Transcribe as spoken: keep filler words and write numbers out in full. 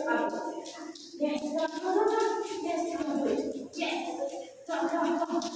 I will. Yes, come on, come on, come on. Yes, come on, do it. Yes. Come, come, come.